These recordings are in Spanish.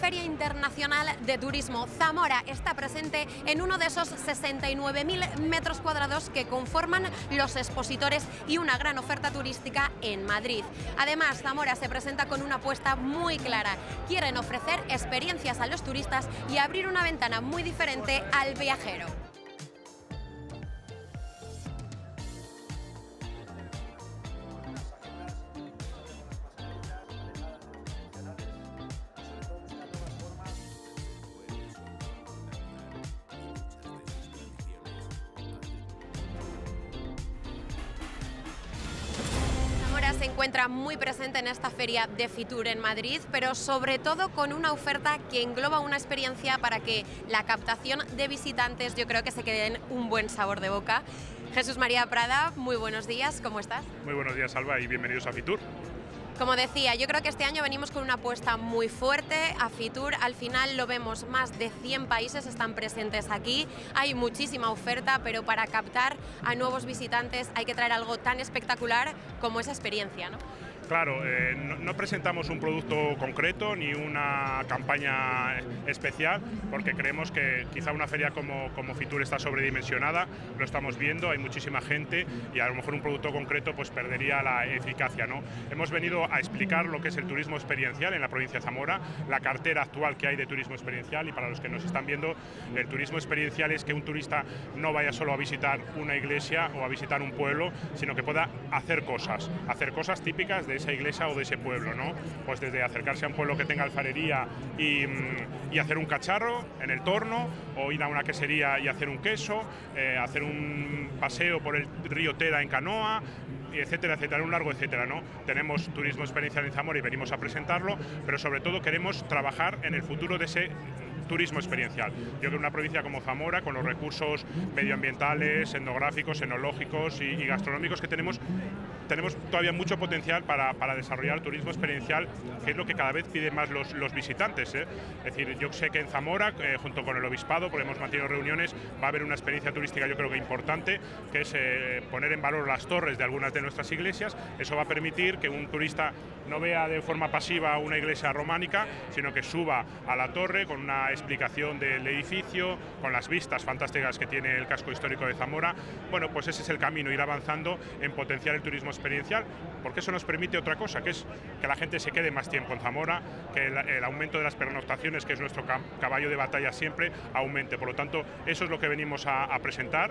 Feria Internacional de Turismo. Zamora está presente en uno de esos 69.000 metros cuadrados que conforman los expositores y una gran oferta turística en Madrid. Además, Zamora se presenta con una apuesta muy clara. Quieren ofrecer experiencias a los turistas y abrir una ventana muy diferente al viajero. Se encuentra muy presente en esta feria de Fitur en Madrid, pero sobre todo con una oferta que engloba una experiencia para que la captación de visitantes yo creo que se quede en un buen sabor de boca. Jesús María Prada, muy buenos días, ¿cómo estás? Muy buenos días, Alba, y bienvenidos a Fitur. Como decía, yo creo que este año venimos con una apuesta muy fuerte a Fitur. Al final lo vemos, más de 100 países están presentes aquí. Hay muchísima oferta, pero para captar a nuevos visitantes hay que traer algo tan espectacular como esa experiencia, ¿no? Claro, no presentamos un producto concreto ni una campaña especial, porque creemos que quizá una feria como Fitur está sobredimensionada, lo estamos viendo, hay muchísima gente y a lo mejor un producto concreto pues perdería la eficacia, ¿no? Hemos venido a explicar lo que es el turismo experiencial en la provincia de Zamora, la cartera actual que hay de turismo experiencial, y para los que nos están viendo, el turismo experiencial es que un turista no vaya solo a visitar una iglesia o a visitar un pueblo, sino que pueda hacer cosas típicas de esa iglesia o de ese pueblo, ¿no? Pues desde acercarse a un pueblo que tenga alfarería y hacer un cacharro en el torno, o ir a una quesería y hacer un queso, hacer un paseo por el río Tera en canoa, etcétera, etcétera, un largo etcétera, ¿no? Tenemos turismo experiencial en Zamora y venimos a presentarlo, pero sobre todo queremos trabajar en el futuro de ese turismo experiencial. Yo creo que una provincia como Zamora, con los recursos medioambientales, etnográficos, enológicos y gastronómicos que tenemos todavía mucho potencial para desarrollar turismo experiencial, que es lo que cada vez piden más los visitantes, ¿eh? Es decir, yo sé que en Zamora, junto con el Obispado, porque hemos mantenido reuniones, va a haber una experiencia turística yo creo que importante, que es poner en valor las torres de algunas de nuestras iglesias. Eso va a permitir que un turista no vea de forma pasiva una iglesia románica, sino que suba a la torre con una explicación del edificio, con las vistas fantásticas que tiene el casco histórico de Zamora. Bueno, pues ese es el camino, ir avanzando en potenciar el turismo experiencial, porque eso nos permite otra cosa, que es que la gente se quede más tiempo en Zamora, que el aumento de las pernoctaciones, que es nuestro caballo de batalla siempre, aumente. Por lo tanto, eso es lo que venimos a presentar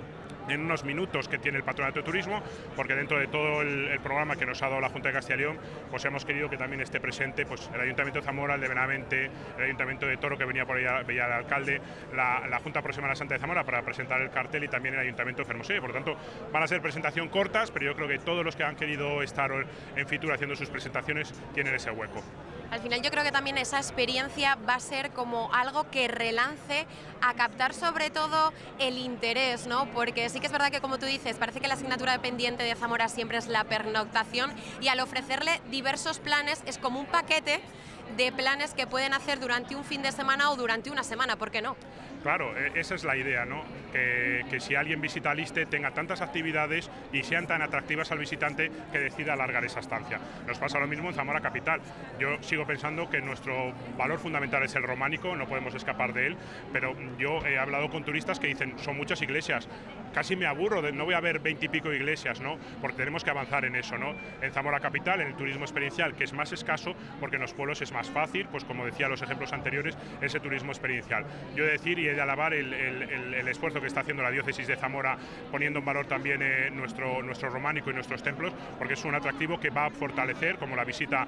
en unos minutos que tiene el Patronato de Turismo, porque dentro de todo el programa que nos ha dado la Junta de Castilla y León, pues hemos querido que también esté presente pues el Ayuntamiento de Zamora, el de Benavente, el Ayuntamiento de Toro, que venía por ahí, veía el alcalde, la Junta por Semana Santa de Zamora para presentar el cartel, y también el Ayuntamiento de Fermoselle. Por lo tanto, van a ser presentación cortas, pero yo creo que todos los que han querido estar en Fitur haciendo sus presentaciones tienen ese hueco. Al final yo creo que también esa experiencia va a ser como algo que relance a captar sobre todo el interés, ¿no? Porque sí que es verdad que, como tú dices, parece que la asignatura pendiente de Zamora siempre es la pernoctación, y al ofrecerle diversos planes es como un paquete de planes que pueden hacer durante un fin de semana o durante una semana, ¿por qué no? Claro, esa es la idea, ¿no? Que si alguien visita Aliste tenga tantas actividades y sean tan atractivas al visitante que decida alargar esa estancia. Nos pasa lo mismo en Zamora capital. Yo sigo pensando que nuestro valor fundamental es el románico, no podemos escapar de él, pero yo he hablado con turistas que dicen, son muchas iglesias, casi me aburro, no voy a ver 20 y pico iglesias, ¿no? Porque tenemos que avanzar en eso, ¿no? En Zamora capital, en el turismo experiencial, que es más escaso, porque en los pueblos es más fácil, pues como decía los ejemplos anteriores, ese turismo experiencial. Yo he de decir y he de alabar el esfuerzo que está haciendo la diócesis de Zamora, poniendo en valor también nuestro románico y nuestros templos, porque es un atractivo que va a fortalecer, como la visita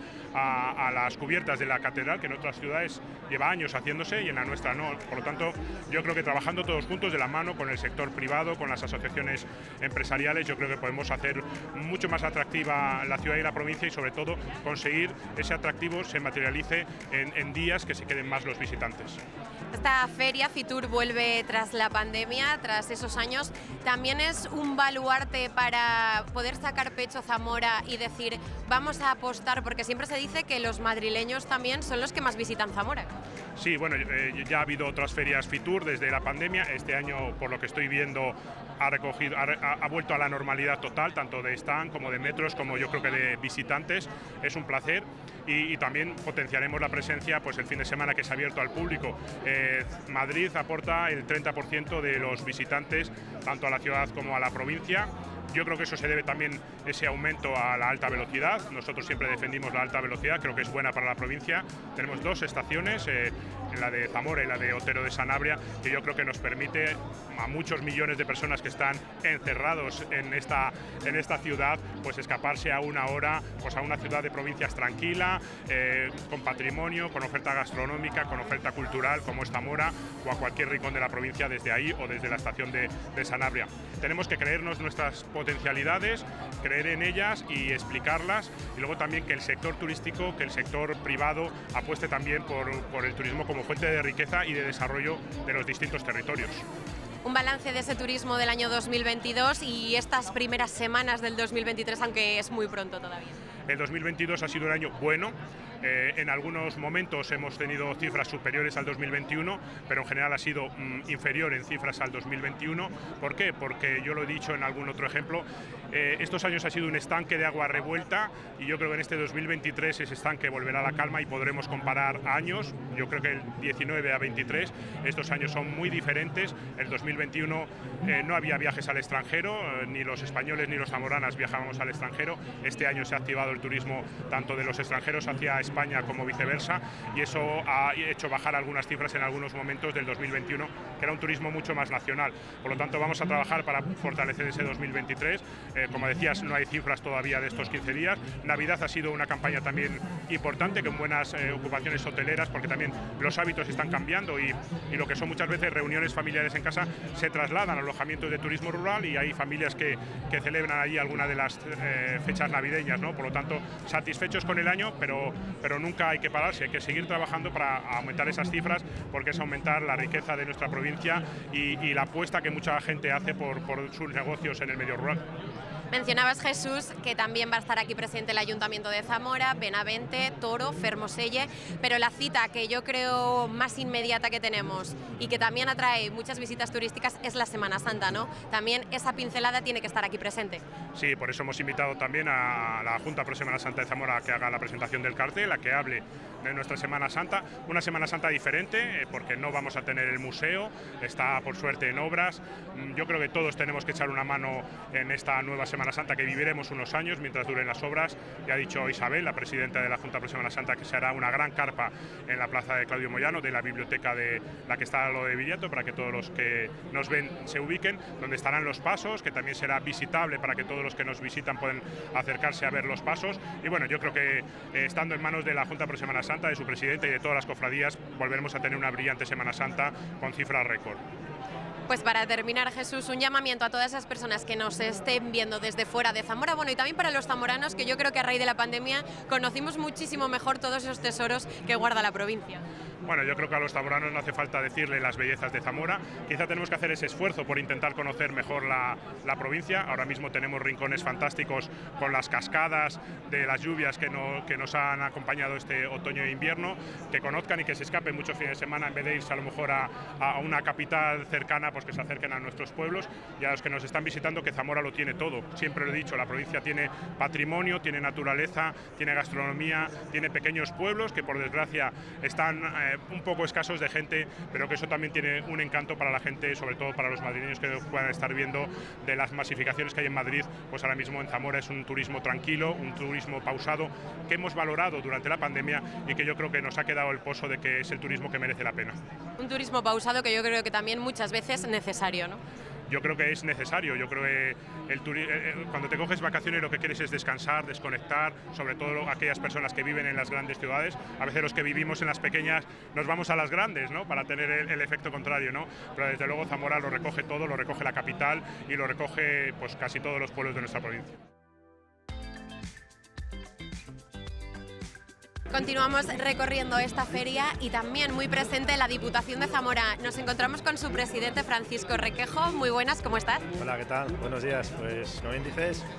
a las cubiertas de la catedral, que en otras ciudades lleva años haciéndose y en la nuestra no. Por lo tanto, yo creo que trabajando todos juntos de la mano con el sector privado, con las asociaciones empresariales, yo creo que podemos hacer mucho más atractiva la ciudad y la provincia, y sobre todo conseguir ese atractivo se materialice en días que se queden más los visitantes. Esta feria Fitur vuelve tras la pandemia, tras esos años. También es un baluarte para poder sacar pecho Zamora y decir, vamos a apostar, porque siempre se dice que los madrileños también son los que más visitan Zamora. Sí, bueno, ya ha habido otras ferias Fitur desde la pandemia. Este año, por lo que estoy viendo, ha vuelto a la normalidad total, tanto de stand como de metros, como yo creo que de visitantes. Es un placer. y también potenciaremos la presencia pues el fin de semana que se ha abierto al público. Madrid aporta el 30% de los visitantes tanto a la ciudad como a la provincia. Yo creo que eso se debe también, ese aumento, a la alta velocidad. Nosotros siempre defendimos la alta velocidad, creo que es buena para la provincia. Tenemos dos estaciones, la de Zamora y la de Otero de Sanabria, que yo creo que nos permite a muchos millones de personas que están encerrados en esta ciudad, pues escaparse a una hora pues a una ciudad de provincias tranquila, con patrimonio, con oferta gastronómica, con oferta cultural, como es Zamora, o a cualquier rincón de la provincia desde ahí o desde la estación de Sanabria. Tenemos que creernos nuestras potencialidades, creer en ellas y explicarlas, y luego también que el sector turístico, que el sector privado apueste también por el turismo como fuente de riqueza y de desarrollo de los distintos territorios. Un balance de ese turismo del año 2022 y estas primeras semanas del 2023, aunque es muy pronto todavía. El 2022 ha sido un año bueno. En algunos momentos hemos tenido cifras superiores al 2021, pero en general ha sido inferior en cifras al 2021. ¿Por qué? Porque yo lo he dicho en algún otro ejemplo, estos años ha sido un estanque de agua revuelta y yo creo que en este 2023 ese estanque volverá a la calma y podremos comparar años. Yo creo que el 19 a 23 estos años son muy diferentes. El 2021 no había viajes al extranjero, ni los españoles ni los zamoranas viajábamos al extranjero. Este año se ha activado el turismo tanto de los extranjeros hacia España como viceversa, y eso ha hecho bajar algunas cifras en algunos momentos del 2021, que era un turismo mucho más nacional. Por lo tanto, vamos a trabajar para fortalecer ese 2023. Como decías, no hay cifras todavía de estos 15 días. Navidad ha sido una campaña también importante, con buenas ocupaciones hoteleras, porque también los hábitos están cambiando y lo que son muchas veces reuniones familiares en casa se trasladan a alojamientos de turismo rural, y hay familias que celebran allí alguna de las fechas navideñas, ¿no? Por lo tanto, satisfechos con el año, pero nunca hay que pararse, hay que seguir trabajando para aumentar esas cifras, porque es aumentar la riqueza de nuestra provincia y la apuesta que mucha gente hace por sus negocios en el medio rural. Mencionabas, Jesús, que también va a estar aquí presente el Ayuntamiento de Zamora, Benavente, Toro, Fermoselle, pero la cita que yo creo más inmediata que tenemos y que también atrae muchas visitas turísticas es la Semana Santa, ¿no? También esa pincelada tiene que estar aquí presente. Sí, por eso hemos invitado también a la Junta Pro Semana Santa de Zamora a que haga la presentación del cartel, a que hable de nuestra Semana Santa, una Semana Santa diferente, porque no vamos a tener el museo, está por suerte en obras. Yo creo que todos tenemos que echar una mano en esta nueva Semana Santa, que viviremos unos años mientras duren las obras. Ya ha dicho Isabel, la presidenta de la Junta Pro Semana Santa, que se hará una gran carpa en la plaza de Claudio Moyano, de la biblioteca de la que está lo de Viriato, para que todos los que nos ven se ubiquen, donde estarán los pasos, que también será visitable para que todos los que nos visitan puedan acercarse a ver los pasos. Y bueno, yo creo que estando en manos de la Junta Pro Semana Santa, de su presidente y de todas las cofradías, volveremos a tener una brillante Semana Santa con cifras récord. Pues para terminar, Jesús, un llamamiento a todas esas personas que nos estén viendo desde fuera de Zamora, bueno, y también para los zamoranos, que yo creo que a raíz de la pandemia conocimos muchísimo mejor todos esos tesoros que guarda la provincia. Bueno, yo creo que a los zamoranos no hace falta decirle las bellezas de Zamora. Quizá tenemos que hacer ese esfuerzo por intentar conocer mejor la provincia. Ahora mismo tenemos rincones fantásticos con las cascadas de las lluvias que nos han acompañado este otoño e invierno, que conozcan y que se escapen muchos fines de semana, en vez de irse a lo mejor a una capital cercana, pues que se acerquen a nuestros pueblos, y a los que nos están visitando, que Zamora lo tiene todo. Siempre lo he dicho, la provincia tiene patrimonio, tiene naturaleza, tiene gastronomía, tiene pequeños pueblos que por desgracia están un poco escasos de gente, pero que eso también tiene un encanto para la gente, sobre todo para los madrileños que puedan estar viendo de las masificaciones que hay en Madrid. Pues ahora mismo en Zamora es un turismo tranquilo, un turismo pausado, que hemos valorado durante la pandemia y que yo creo que nos ha quedado el pozo de que es el turismo que merece la pena. Un turismo pausado que yo creo que también muchas veces necesario, ¿no? Yo creo que es necesario. Yo creo que cuando te coges vacaciones lo que quieres es descansar, desconectar, sobre todo aquellas personas que viven en las grandes ciudades. A veces los que vivimos en las pequeñas nos vamos a las grandes, ¿no?, para tener el efecto contrario, ¿no? Pero desde luego Zamora lo recoge todo, lo recoge la capital y lo recoge pues casi todos los pueblos de nuestra provincia. Continuamos recorriendo esta feria y también muy presente la Diputación de Zamora. Nos encontramos con su presidente, Francisco Requejo. Muy buenas, ¿cómo estás? Hola, ¿qué tal? Buenos días. Pues, como bien dices,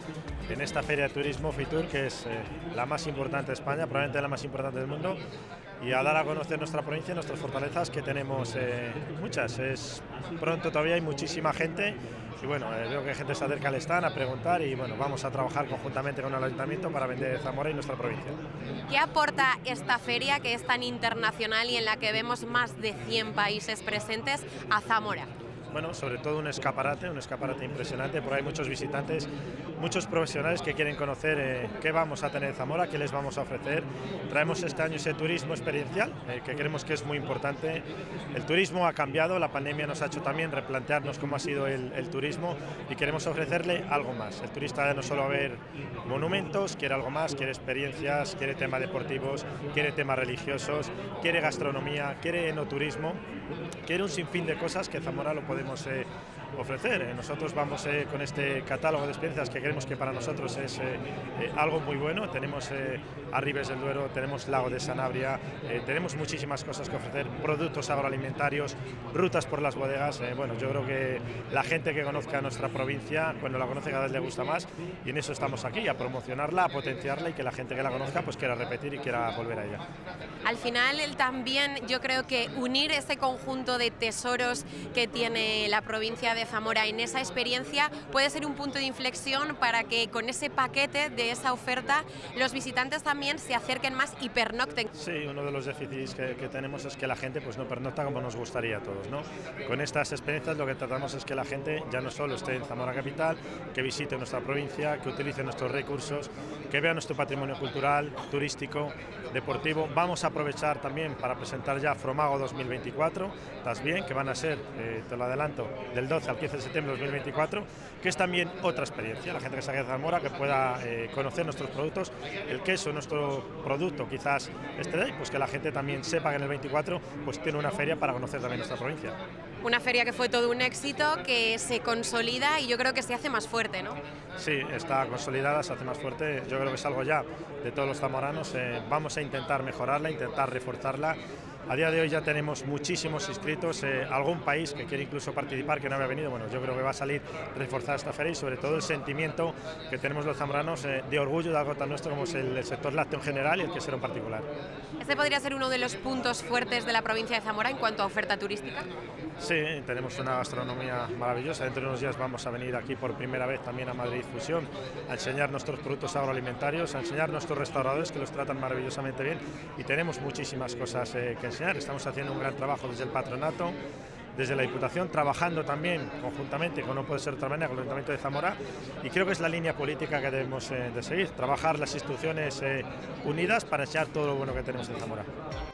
en esta Feria de Turismo Fitur, que es la más importante de España, probablemente la más importante del mundo, y a dar a conocer nuestra provincia, nuestras fortalezas, que tenemos muchas. Es pronto, todavía hay muchísima gente, y bueno, veo que gente se acerca al stand a preguntar, y bueno, vamos a trabajar conjuntamente con el Ayuntamiento para vender Zamora y nuestra provincia. ¿Qué aporta esta feria, que es tan internacional y en la que vemos más de 100 países presentes, a Zamora? Bueno, sobre todo un escaparate impresionante, porque hay muchos visitantes, muchos profesionales que quieren conocer qué vamos a tener en Zamora, qué les vamos a ofrecer. Traemos este año ese turismo experiencial, que creemos que es muy importante. El turismo ha cambiado, la pandemia nos ha hecho también replantearnos cómo ha sido el turismo, y queremos ofrecerle algo más. El turista ya no solo va a ver monumentos, quiere algo más, quiere experiencias, quiere temas deportivos, quiere temas religiosos, quiere gastronomía, quiere enoturismo, quiere un sinfín de cosas que Zamora lo podemos ofrecer. Nosotros vamos con este catálogo de experiencias que creemos que para nosotros es algo muy bueno. Tenemos Arribes del Duero, tenemos Lago de Sanabria, tenemos muchísimas cosas que ofrecer, productos agroalimentarios, rutas por las bodegas. Bueno, yo creo que la gente que conozca nuestra provincia, cuando la conoce cada vez le gusta más, y en eso estamos aquí, a promocionarla, a potenciarla, y que la gente que la conozca pues quiera repetir y quiera volver a ella. Al final, también yo creo que unir ese conjunto de tesoros que tiene la provincia de Zamora en esa experiencia puede ser un punto de inflexión para que con ese paquete de esa oferta los visitantes también se acerquen más y pernocten. Sí, uno de los déficits que tenemos es que la gente pues no pernocta como nos gustaría a todos, ¿no? Con estas experiencias lo que tratamos es que la gente ya no solo esté en Zamora capital, que visite nuestra provincia, que utilice nuestros recursos, que vea nuestro patrimonio cultural, turístico, deportivo. Vamos a aprovechar también para presentar ya Fromago 2024, ¿estás bien? Que van a ser, te lo adelanto, del 12 al 15 de septiembre de 2024, que es también otra experiencia, la gente que salga de Zamora, que pueda conocer nuestros productos. El queso, nuestro producto quizás estrella, pues que la gente también sepa que en el 24 pues tiene una feria para conocer también nuestra provincia. Una feria que fue todo un éxito, que se consolida y yo creo que se hace más fuerte, ¿no? Sí, está consolidada, se hace más fuerte. Yo creo que es algo ya de todos los zamoranos. Vamos a intentar mejorarla, intentar reforzarla. A día de hoy ya tenemos muchísimos inscritos, algún país que quiere incluso participar que no había venido. Bueno, yo creo que va a salir reforzada esta feria, y sobre todo el sentimiento que tenemos los zamoranos de orgullo de algo tan nuestro como es el sector lácteo en general y el quesero en particular. ¿Este podría ser uno de los puntos fuertes de la provincia de Zamora en cuanto a oferta turística? Sí, tenemos una gastronomía maravillosa. Dentro de unos días vamos a venir aquí por primera vez también a Madrid Fusión a enseñar nuestros productos agroalimentarios, a enseñar nuestros restauradores, que los tratan maravillosamente bien, y tenemos muchísimas cosas que enseñar. Estamos haciendo un gran trabajo desde el patronato, desde la Diputación, trabajando también conjuntamente, como no puede ser de otra manera, con el Ayuntamiento de Zamora, y creo que es la línea política que debemos de seguir, trabajar las instituciones unidas para enseñar todo lo bueno que tenemos en Zamora.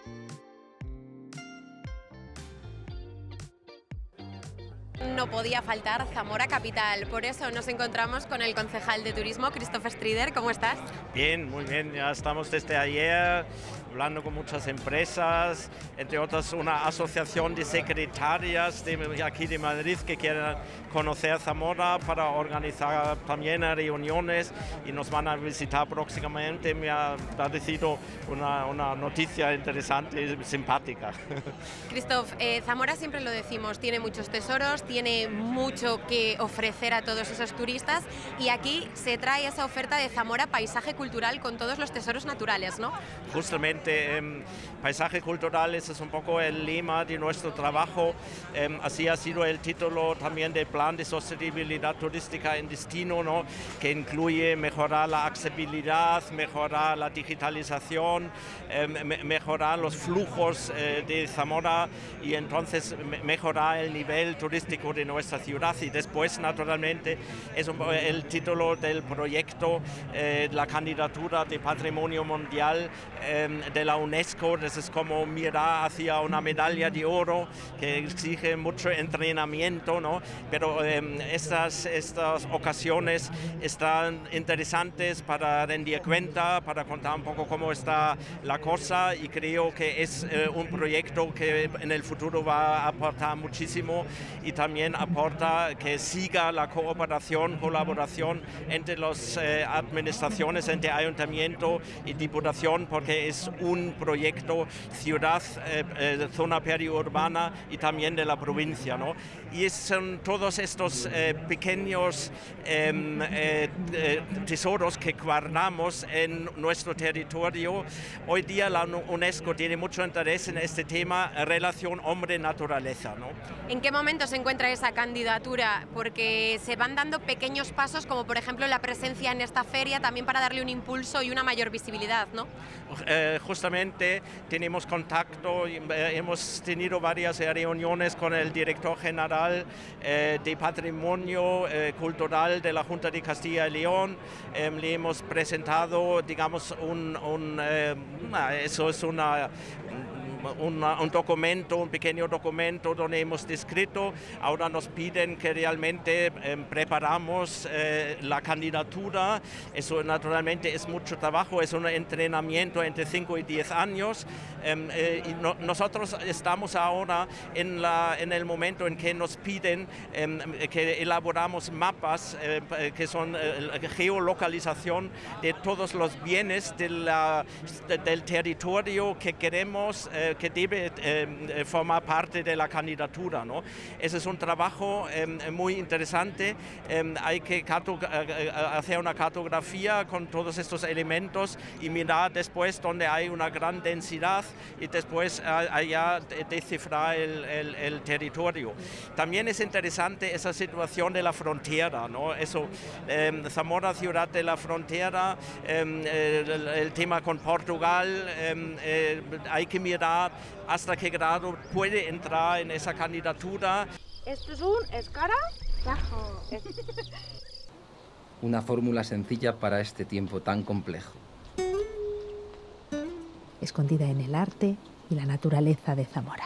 No podía faltar Zamora capital, por eso nos encontramos con el concejal de turismo, Christoph Strider. ¿Cómo estás? Bien, muy bien, ya estamos desde ayer hablando con muchas empresas, entre otras una asociación de secretarias de aquí de Madrid que quieren conocer Zamora para organizar también reuniones, y nos van a visitar próximamente. Me ha parecido una noticia interesante y simpática. Christoph, Zamora, siempre lo decimos, tiene muchos tesoros, tiene mucho que ofrecer a todos esos turistas, y aquí se trae esa oferta de Zamora Paisaje Cultural con todos los tesoros naturales, ¿no? Justamente, paisaje cultural, ese es un poco el lema de nuestro trabajo. Así ha sido el título también del plan de sostenibilidad turística en destino, ¿no? Que incluye mejorar la accesibilidad, mejorar la digitalización, mejorar los flujos de Zamora, y entonces mejorar el nivel turístico de nuestra ciudad. Y después, naturalmente, es el título del proyecto, la candidatura de Patrimonio Mundial de la UNESCO. Eso es como mirar hacia una medalla de oro que exige mucho entrenamiento, ¿no? Pero estas ocasiones están interesantes para rendir cuenta, para contar un poco cómo está la cosa, y creo que es un proyecto que en el futuro va a aportar muchísimo, y también aporta que siga la colaboración entre las administraciones, entre Ayuntamiento y Diputación, porque es un proyecto ciudad, zona periurbana y también de la provincia, ¿no? Y son todos estos pequeños tesoros que guardamos en nuestro territorio. Hoy día la UNESCO tiene mucho interés en este tema, relación hombre-naturaleza, ¿no? ¿En qué momento se encuentra esa candidatura? Porque se van dando pequeños pasos, como por ejemplo la presencia en esta feria, también para darle un impulso y una mayor visibilidad, ¿no? Justamente tenemos contacto, hemos tenido varias reuniones con el director general de Patrimonio Cultural de la Junta de Castilla y León. Le hemos presentado, digamos, eso es un documento, un pequeño documento donde hemos descrito. Ahora nos piden que realmente preparamos la candidatura. Eso naturalmente es mucho trabajo, es un entrenamiento entre 5 y 10 años. Nosotros estamos ahora en el momento en que nos piden que elaboramos mapas que son geolocalización de todos los bienes del territorio que queremos que debe formar parte de la candidatura, ¿no? Ese es un trabajo muy interesante. Hay que hacer una cartografía con todos estos elementos y mirar después donde hay una gran densidad y después allá descifrar el territorio. También es interesante esa situación de la frontera, ¿no? Eso, Zamora, ciudad de la frontera, el tema con Portugal, hay que mirar hasta qué grado puede entrar en esa candidatura. Esto es un escarabajo. Una fórmula sencilla para este tiempo tan complejo. Escondida en el arte y la naturaleza de Zamora.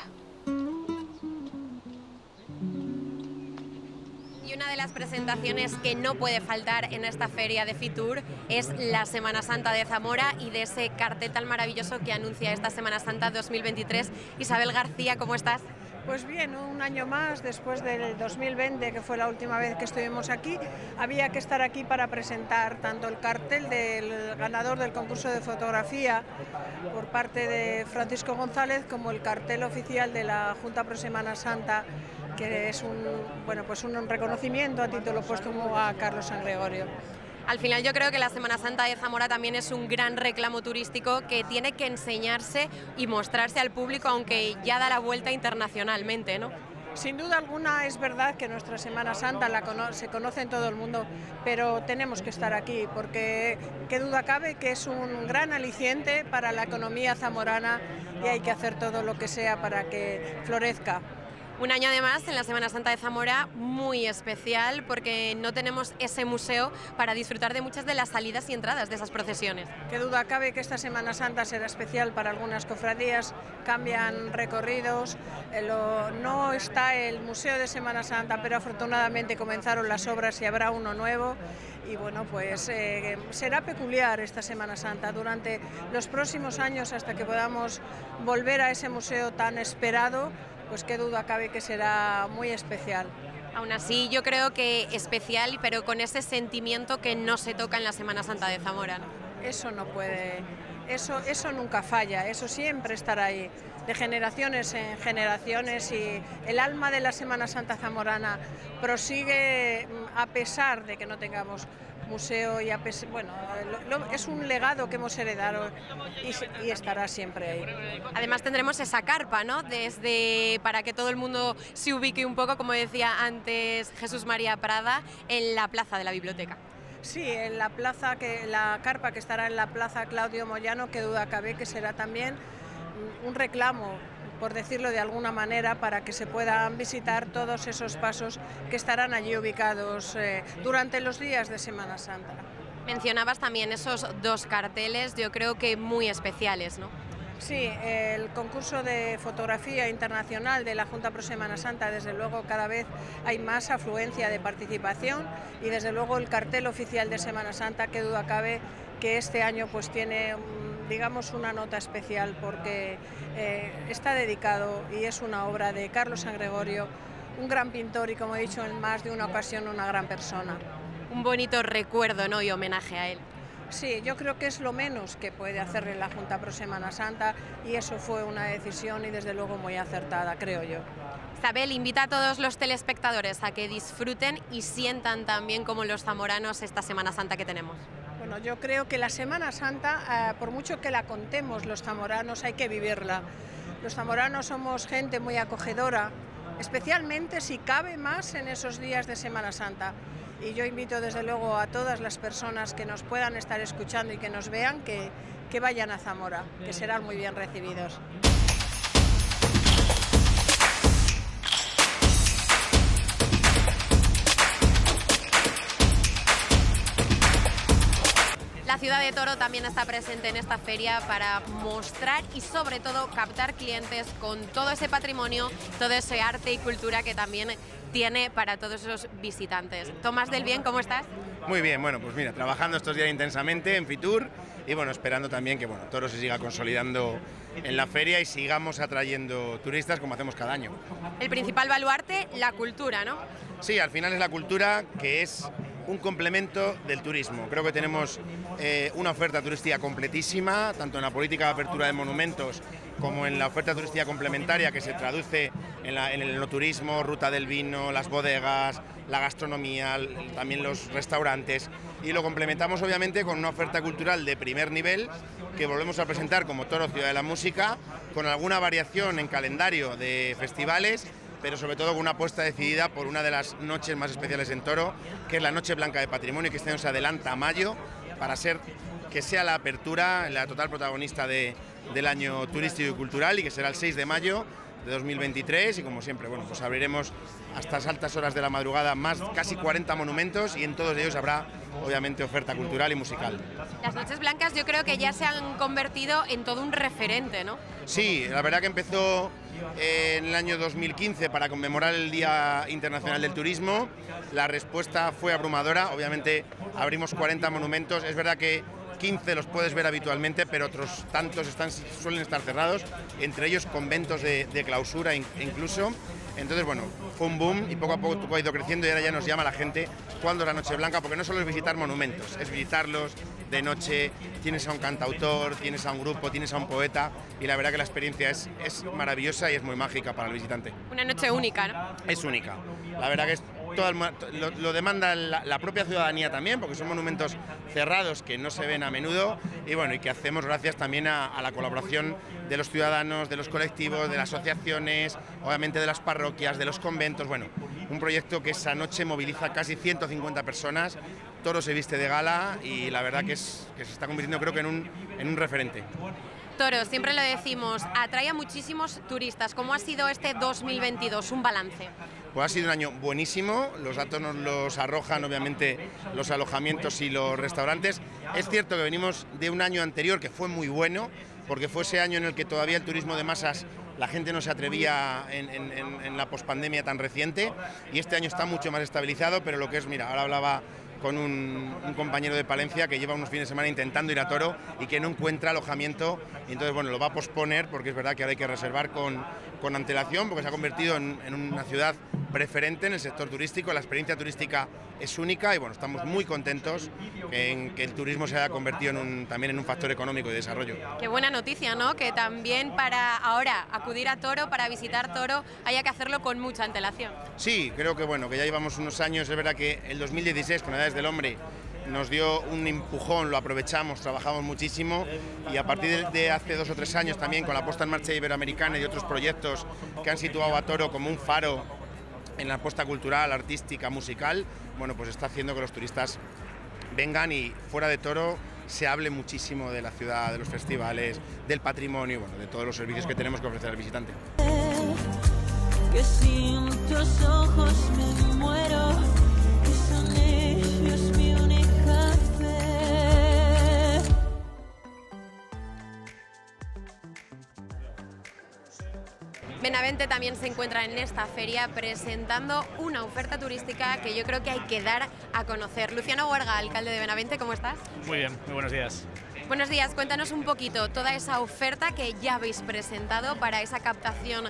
Una de las presentaciones que no puede faltar en esta feria de Fitur es la Semana Santa de Zamora y de ese cartel tan maravilloso que anuncia esta Semana Santa 2023. Isabel García, ¿cómo estás? Pues bien, un año más después del 2020, que fue la última vez que estuvimos aquí, había que estar aquí para presentar tanto el cartel del ganador del concurso de fotografía por parte de Francisco González como el cartel oficial de la Junta Pro Semana Santa, que es un reconocimiento a título póstumo a Carlos San Gregorio. Al final yo creo que la Semana Santa de Zamora también es un gran reclamo turístico que tiene que enseñarse y mostrarse al público, aunque ya da la vuelta internacionalmente, ¿no? Sin duda alguna es verdad que nuestra Semana Santa se conoce en todo el mundo, pero tenemos que estar aquí porque qué duda cabe que es un gran aliciente para la economía zamorana y hay que hacer todo lo que sea para que florezca. Un año además en la Semana Santa de Zamora muy especial porque no tenemos ese museo para disfrutar de muchas de las salidas y entradas de esas procesiones. Qué duda cabe que esta Semana Santa será especial para algunas cofradías, cambian recorridos, no está el Museo de Semana Santa, pero afortunadamente comenzaron las obras y habrá uno nuevo. Y bueno, pues será peculiar esta Semana Santa durante los próximos años hasta que podamos volver a ese museo tan esperado. Pues qué duda cabe que será muy especial. Aún así, yo creo que especial, pero con ese sentimiento que no se toca en la Semana Santa de Zamora, ¿no? Eso no puede, eso nunca falla, eso siempre estará ahí, de generaciones en generaciones, y el alma de la Semana Santa zamorana prosigue a pesar de que no tengamos museo y es un legado que hemos heredado y estará siempre ahí. Además tendremos esa carpa, ¿no? Para que todo el mundo se ubique un poco, como decía antes Jesús María Prada, en la plaza de la biblioteca. Sí, en la carpa que estará en la plaza Claudio Moyano, que duda cabe que será también un reclamo, por decirlo de alguna manera, para que se puedan visitar todos esos pasos que estarán allí ubicados durante los días de Semana Santa. Mencionabas también esos dos carteles, yo creo que muy especiales, ¿no? Sí, el concurso de fotografía internacional de la Junta Pro Semana Santa, desde luego cada vez hay más afluencia de participación, y desde luego el cartel oficial de Semana Santa, que duda cabe que este año pues tiene, digamos, una nota especial porque está dedicado y es una obra de Carlos San Gregorio, un gran pintor y, como he dicho en más de una ocasión, una gran persona. Un bonito recuerdo, ¿no?, y homenaje a él. Sí, yo creo que es lo menos que puede hacerle la Junta pro Semana Santa y eso fue una decisión y desde luego muy acertada, creo yo. Isabel, invita a todos los telespectadores a que disfruten y sientan también como los zamoranos esta Semana Santa que tenemos. Bueno, yo creo que la Semana Santa, por mucho que la contemos los zamoranos, hay que vivirla. Los zamoranos somos gente muy acogedora, especialmente si cabe más en esos días de Semana Santa. Y yo invito desde luego a todas las personas que nos puedan estar escuchando y que nos vean que vayan a Zamora, que serán muy bien recibidos. La ciudad de Toro también está presente en esta feria para mostrar y sobre todo captar clientes con todo ese patrimonio, todo ese arte y cultura que también tiene para todos esos visitantes. Tomás del Bien, ¿cómo estás? Muy bien, bueno, pues mira, trabajando estos días intensamente en Fitur y bueno, esperando también que Toro se siga consolidando en la feria y sigamos atrayendo turistas como hacemos cada año. El principal baluarte, la cultura, ¿no? Sí, al final es la cultura que es un complemento del turismo. Creo que tenemos una oferta turística completísima, tanto en la política de apertura de monumentos como en la oferta turística complementaria que se traduce en el enoturismo, ruta del vino, las bodegas, la gastronomía, también los restaurantes, y lo complementamos obviamente con una oferta cultural de primer nivel que volvemos a presentar como Toro Ciudad de la Música, con alguna variación en calendario de festivales, pero sobre todo con una apuesta decidida por una de las noches más especiales en Toro, que es la Noche Blanca de Patrimonio, que este año se adelanta a mayo para que sea la apertura, la total protagonista del año turístico y cultural, y que será el 6 de mayo de 2023, y como siempre, bueno, pues abriremos hasta las altas horas de la madrugada casi 40 monumentos, y en todos ellos habrá obviamente oferta cultural y musical. Las Noches Blancas yo creo que ya se han convertido en todo un referente, ¿no? Sí, la verdad que empezó en el año 2015 para conmemorar el Día Internacional del Turismo. La respuesta fue abrumadora, obviamente abrimos 40 monumentos, es verdad que 15 los puedes ver habitualmente, pero otros tantos suelen estar cerrados, entre ellos conventos de clausura incluso. Entonces, bueno, fue un boom y poco a poco ha ido creciendo, y ahora ya nos llama la gente cuando es la Noche Blanca, porque no solo es visitar monumentos, es visitarlos de noche, tienes a un cantautor, tienes a un grupo, tienes a un poeta, y la verdad que la experiencia es maravillosa y es muy mágica para el visitante. Una noche única, ¿no? Es única. La verdad que lo demanda la propia ciudadanía también, porque son monumentos cerrados que no se ven a menudo, y bueno, y que hacemos gracias también a la colaboración de los ciudadanos, de los colectivos, de las asociaciones, obviamente de las parroquias, de los conventos. Bueno, un proyecto que esa noche moviliza casi 150 personas, Toro se viste de gala, y la verdad que se está convirtiendo, creo que en un referente. Toro, siempre lo decimos, atrae a muchísimos turistas. ¿Cómo ha sido este 2022? Un balance. Pues ha sido un año buenísimo, los datos nos los arrojan obviamente los alojamientos y los restaurantes. Es cierto que venimos de un año anterior que fue muy bueno, porque fue ese año en el que todavía el turismo de masas, la gente no se atrevía en la pospandemia tan reciente, y este año está mucho más estabilizado, pero lo que es, mira, ahora hablaba con un compañero de Palencia que lleva unos fines de semana intentando ir a Toro y que no encuentra alojamiento, y entonces bueno, lo va a posponer, porque es verdad que ahora hay que reservar con antelación, porque se ha convertido en una ciudad preferente en el sector turístico. La experiencia turística es única, y bueno, estamos muy contentos en que el turismo se haya convertido también en un factor económico y de desarrollo. Qué buena noticia, ¿no? Que también para ahora acudir a Toro, para visitar Toro, haya que hacerlo con mucha antelación. Sí, creo que bueno, que ya llevamos unos años. Es verdad que el 2016, con Edades del Hombre, nos dio un empujón, lo aprovechamos, trabajamos muchísimo, y a partir de hace 2 o 3 años también, con la puesta en marcha iberoamericana y otros proyectos que han situado a Toro como un faro en la apuesta cultural, artística, musical, bueno, pues está haciendo que los turistas vengan y fuera de Toro se hable muchísimo de la ciudad, de los festivales, del patrimonio, bueno, de todos los servicios que tenemos que ofrecer al visitante. Que sin tus ojos me muero, que son ellos mi única fe. Benavente también se encuentra en esta feria presentando una oferta turística que yo creo que hay que dar a conocer. Luciano Huerga, alcalde de Benavente, ¿cómo estás? Muy bien, muy buenos días. Buenos días, cuéntanos un poquito toda esa oferta que ya habéis presentado para esa captación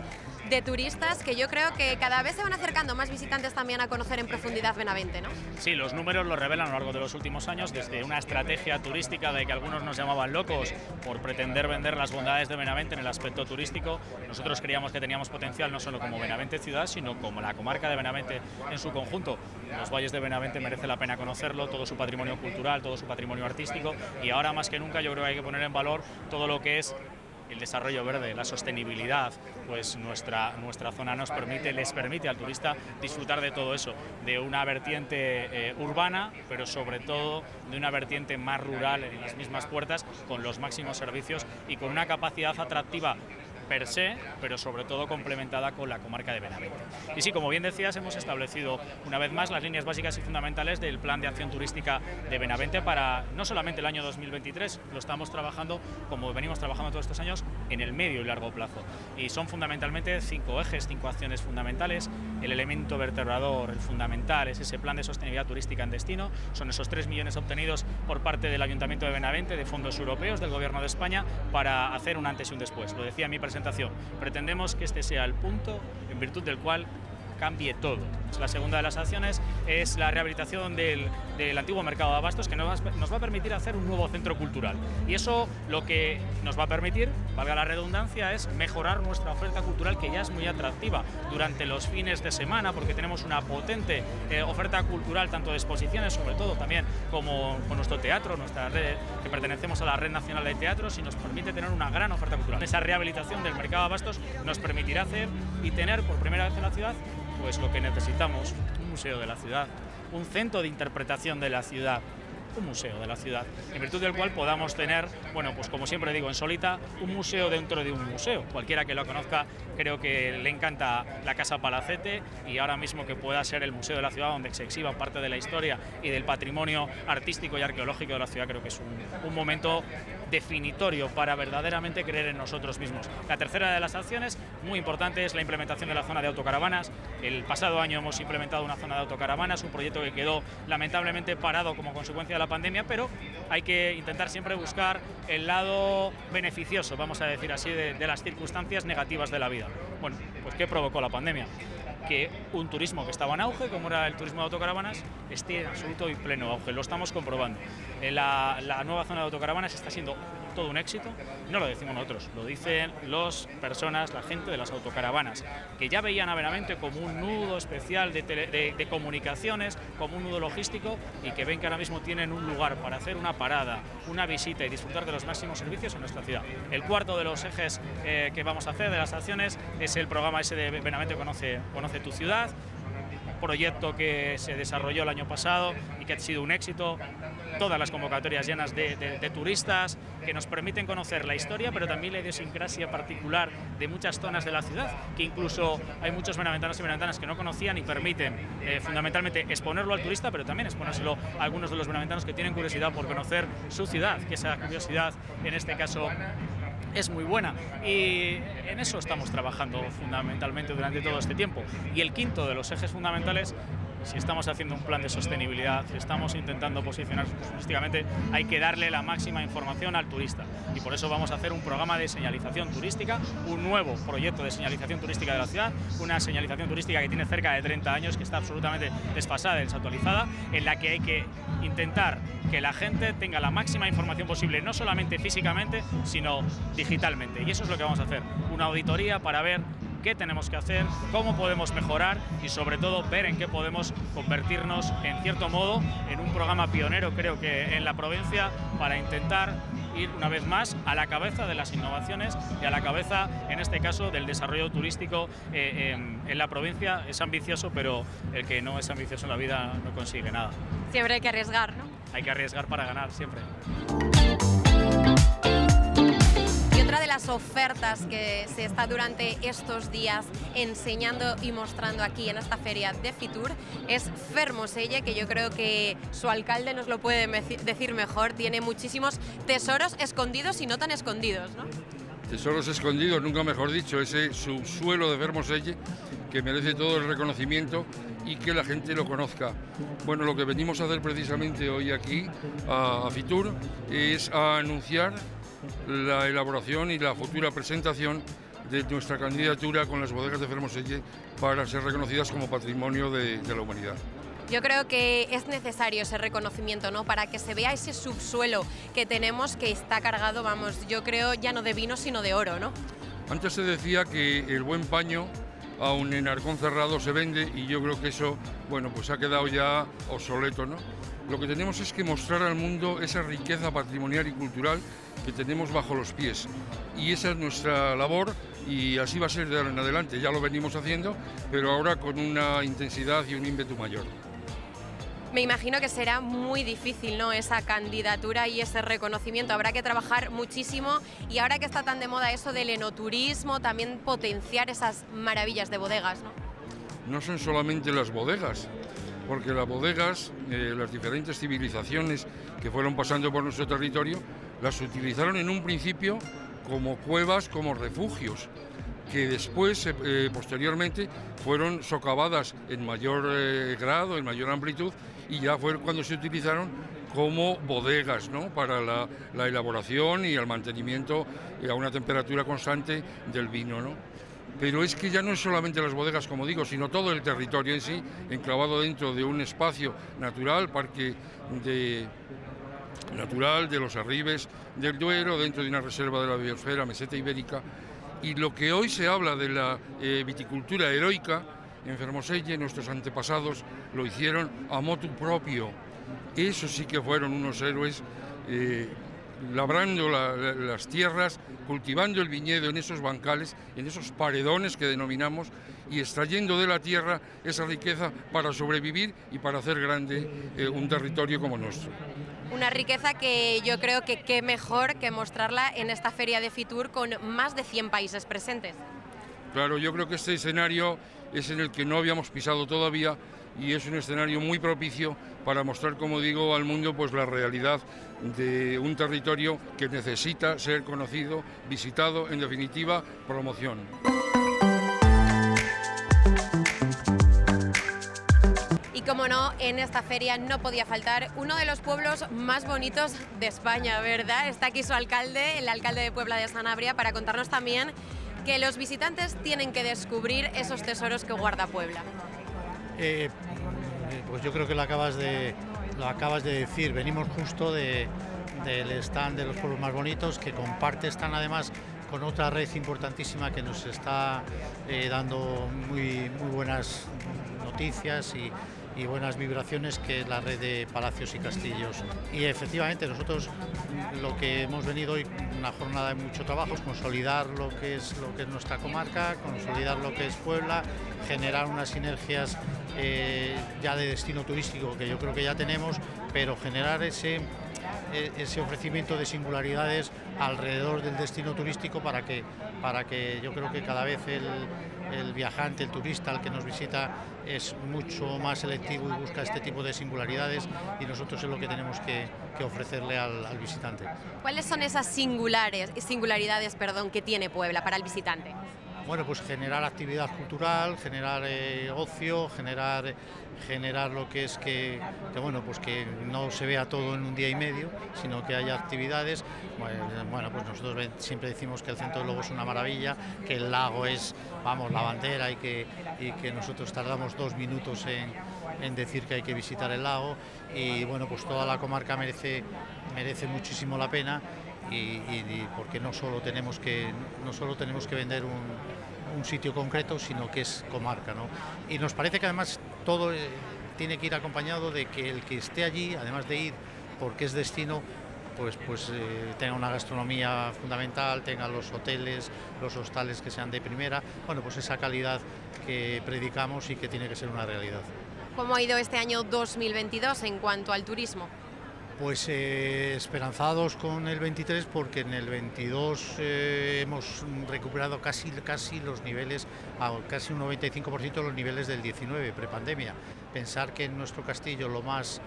de turistas que yo creo que cada vez se van acercando más visitantes también a conocer en profundidad Benavente, ¿no? Sí, los números lo revelan a lo largo de los últimos años, desde una estrategia turística de que algunos nos llamaban locos por pretender vender las bondades de Benavente en el aspecto turístico. Nosotros creíamos que teníamos potencial no solo como Benavente ciudad, sino como la comarca de Benavente en su conjunto. Los valles de Benavente merece la pena conocerlo, todo su patrimonio cultural, todo su patrimonio artístico, y ahora más que nunca yo creo que hay que poner en valor todo lo que es el desarrollo verde, la sostenibilidad. Pues nuestra zona les permite al turista disfrutar de todo eso, de una vertiente urbana, pero sobre todo de una vertiente más rural en las mismas puertas, con los máximos servicios y con una capacidad atractiva per se, pero sobre todo complementada con la comarca de Benavente. Y sí, como bien decías, hemos establecido una vez más las líneas básicas y fundamentales del Plan de Acción Turística de Benavente para no solamente el año 2023, lo estamos trabajando, como venimos trabajando todos estos años, en el medio y largo plazo. Y son fundamentalmente 5 ejes, 5 acciones fundamentales. El elemento vertebrador, el fundamental, es ese plan de sostenibilidad turística en destino. Son esos 3 millones obtenidos por parte del Ayuntamiento de Benavente, de fondos europeos, del Gobierno de España, para hacer un antes y un después. Lo decía en mi presentación. Pretendemos que este sea el punto en virtud del cual cambie todo. La segunda de las acciones es la rehabilitación del antiguo mercado de abastos, que nos va a permitir hacer un nuevo centro cultural. Y eso lo que nos va a permitir, valga la redundancia, es mejorar nuestra oferta cultural, que ya es muy atractiva durante los fines de semana, porque tenemos una potente oferta cultural, tanto de exposiciones, sobre todo también como con nuestro teatro, nuestra red, que pertenecemos a la Red Nacional de Teatros, y nos permite tener una gran oferta cultural. Esa rehabilitación del mercado de abastos nos permitirá hacer y tener por primera vez en la ciudad pues lo que necesitamos: un museo de la ciudad, un centro de interpretación de la ciudad, un museo de la ciudad, en virtud del cual podamos tener, bueno, pues como siempre digo, en Solita, un museo dentro de un museo. Cualquiera que lo conozca creo que le encanta la Casa Palacete, y ahora mismo que pueda ser el museo de la ciudad donde se exhiba parte de la historia y del patrimonio artístico y arqueológico de la ciudad, creo que es un momento definitorio para verdaderamente creer en nosotros mismos. La tercera de las acciones, muy importante, es la implementación de la zona de autocaravanas. El pasado año hemos implementado una zona de autocaravanas, un proyecto que quedó lamentablemente parado como consecuencia de la pandemia, pero hay que intentar siempre buscar el lado beneficioso, vamos a decir así, de las circunstancias negativas de la vida. Bueno, pues ¿qué provocó la pandemia? Que un turismo que estaba en auge, como era el turismo de autocaravanas, esté en absoluto y pleno auge. Lo estamos comprobando. La nueva zona de autocaravanas está siendo todo un éxito. No lo decimos nosotros, lo dicen las personas, la gente de las autocaravanas, que ya veían a Benavente como un nudo especial de comunicaciones, como un nudo logístico, y que ven que ahora mismo tienen un lugar para hacer una parada, una visita y disfrutar de los máximos servicios en nuestra ciudad. El cuarto de los ejes que vamos a hacer, de las acciones, es el programa ese de Benavente Conoce tu ciudad, proyecto que se desarrolló el año pasado y que ha sido un éxito. Todas las convocatorias llenas de turistas que nos permiten conocer la historia, pero también la idiosincrasia particular de muchas zonas de la ciudad, que incluso hay muchos benaventanos y benaventanas que no conocían, y permiten fundamentalmente exponerlo al turista, pero también exponérselo a algunos de los benaventanos que tienen curiosidad por conocer su ciudad, que esa curiosidad en este caso es muy buena, y en eso estamos trabajando fundamentalmente durante todo este tiempo. Y el quinto de los ejes fundamentales, si estamos haciendo un plan de sostenibilidad, si estamos intentando posicionar turísticamente, hay que darle la máxima información al turista, y por eso vamos a hacer un programa de señalización turística, un nuevo proyecto de señalización turística de la ciudad, una señalización turística que tiene cerca de 30 años, que está absolutamente desfasada y desactualizada, en la que hay que intentar que la gente tenga la máxima información posible, no solamente físicamente, sino digitalmente. Y eso es lo que vamos a hacer, una auditoría para ver qué tenemos que hacer, cómo podemos mejorar, y sobre todo ver en qué podemos convertirnos, en cierto modo, en un programa pionero, creo que en la provincia, para intentar ir una vez más a la cabeza de las innovaciones y a la cabeza, en este caso, del desarrollo turístico en la provincia. Es ambicioso, pero el que no es ambicioso en la vida no consigue nada. Siempre hay que arriesgar, ¿no? Hay que arriesgar para ganar, siempre. Y otra de las ofertas que se está durante estos días enseñando y mostrando aquí en esta feria de Fitur es Fermoselle, que yo creo que su alcalde nos lo puede decir mejor. Tiene muchísimos tesoros escondidos y no tan escondidos, ¿no? Tesoros escondidos, nunca mejor dicho, ese subsuelo de Fermoselle, que merece todo el reconocimiento y que la gente lo conozca. Bueno, lo que venimos a hacer precisamente hoy aquí a Fitur es a anunciar la elaboración y la futura presentación de nuestra candidatura con las bodegas de Fermoselle para ser reconocidas como patrimonio de la humanidad. Yo creo que es necesario ese reconocimiento, ¿no? Para que se vea ese subsuelo que tenemos, que está cargado, vamos, yo creo ya no de vino sino de oro, ¿no? Antes se decía que el buen paño, aun en arcón cerrado, se vende, y yo creo que eso, bueno, pues ha quedado ya obsoleto, ¿no? Lo que tenemos es que mostrar al mundo esa riqueza patrimonial y cultural que tenemos bajo los pies, y esa es nuestra labor, y así va a ser de ahora en adelante. Ya lo venimos haciendo, pero ahora con una intensidad y un ímpetu mayor. Me imagino que será muy difícil, ¿no?, esa candidatura y ese reconocimiento. Habrá que trabajar muchísimo, y ahora que está tan de moda eso del enoturismo, también potenciar esas maravillas de bodegas, ¿no? No son solamente las bodegas, porque las bodegas, las diferentes civilizaciones que fueron pasando por nuestro territorio, las utilizaron en un principio como cuevas, como refugios, que después, posteriormente, fueron socavadas en mayor grado, en mayor amplitud, y ya fue cuando se utilizaron como bodegas, ¿no?, para la elaboración y el mantenimiento a una temperatura constante del vino, ¿no? Pero es que ya no es solamente las bodegas, como digo, sino todo el territorio en sí, enclavado dentro de un espacio natural, parque natural de los Arribes del Duero, dentro de una reserva de la biosfera, meseta ibérica. Y lo que hoy se habla de la viticultura heroica, en Fermoselle nuestros antepasados lo hicieron a motu propio. Esos sí que fueron unos héroes, labrando las tierras, cultivando el viñedo en esos bancales, en esos paredones que denominamos, y extrayendo de la tierra esa riqueza para sobrevivir y para hacer grande un territorio como nuestro. Una riqueza que yo creo que qué mejor que mostrarla en esta feria de Fitur con más de 100 países presentes. Claro, yo creo que este escenario es en el que no habíamos pisado todavía, y es un escenario muy propicio para mostrar, como digo, al mundo pues la realidad de un territorio que necesita ser conocido, visitado, en definitiva, promoción. Y como no, en esta feria no podía faltar uno de los pueblos más bonitos de España, ¿verdad? Está aquí su alcalde, el alcalde de Puebla de Sanabria, para contarnos también que los visitantes tienen que descubrir esos tesoros que guarda Puebla. Pues yo creo que lo acabas de decir. Venimos justo del stand de los pueblos más bonitos, que comparte stand además con otra red importantísima que nos está dando muy buenas noticias y buenas vibraciones, que es la red de palacios y castillos. Y efectivamente nosotros lo que hemos venido hoy, una jornada de mucho trabajo, es consolidar lo que es nuestra comarca, consolidar lo que es Puebla, generar unas sinergias ya de destino turístico que yo creo que ya tenemos, pero generar ese ofrecimiento de singularidades alrededor del destino turístico para que yo creo que cada vez el viajante, el turista, el que nos visita, es mucho más selectivo y busca este tipo de singularidades, y nosotros es lo que tenemos que ofrecerle al visitante. ¿Cuáles son esas singularidades que tiene Puebla para el visitante? Bueno, pues generar actividad cultural, generar ocio, generar lo que es que no se vea todo en un día y medio, sino que haya actividades. Bueno, pues nosotros siempre decimos que el Centro del Lobo es una maravilla, que el lago es, vamos, la bandera, y que nosotros tardamos 2 minutos en decir que hay que visitar el lago, y bueno, pues toda la comarca merece muchísimo la pena. Y porque no solo tenemos que vender un sitio concreto, sino que es comarca, ¿no? Y nos parece que además todo tiene que ir acompañado de que el que esté allí, además de ir porque es destino, pues tenga una gastronomía fundamental, tenga los hoteles, los hostales que sean de primera, bueno, pues esa calidad que predicamos y que tiene que ser una realidad. ¿Cómo ha ido este año 2022 en cuanto al turismo? Pues esperanzados con el 23, porque en el 22 hemos recuperado casi los niveles, casi un 95% de los niveles del 19, prepandemia. Pensar que en nuestro castillo lo más,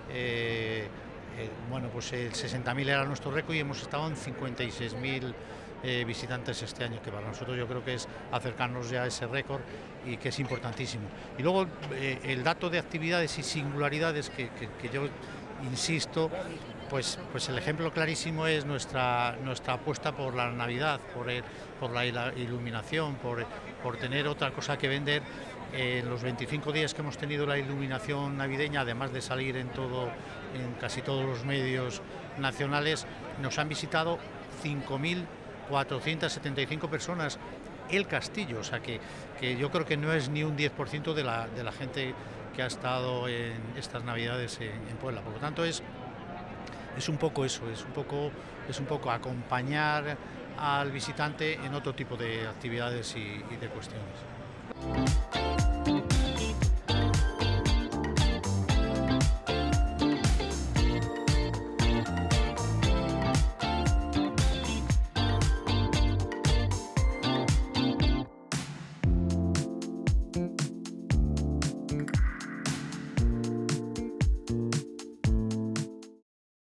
pues el 60.000 era nuestro récord, y hemos estado en 56.000 visitantes este año, que para nosotros yo creo que es acercarnos ya a ese récord, y que es importantísimo. Y luego el dato de actividades y singularidades que yo insisto, Pues el ejemplo clarísimo es nuestra apuesta por la Navidad, por la iluminación, por tener otra cosa que vender. En los 25 días que hemos tenido la iluminación navideña, además de salir en casi todos los medios nacionales, nos han visitado 5.475 personas el castillo, o sea que yo creo que no es ni un 10% de la gente que ha estado en estas Navidades en Puebla. Por lo tanto es un poco eso, es un poco acompañar al visitante en otro tipo de actividades y de cuestiones.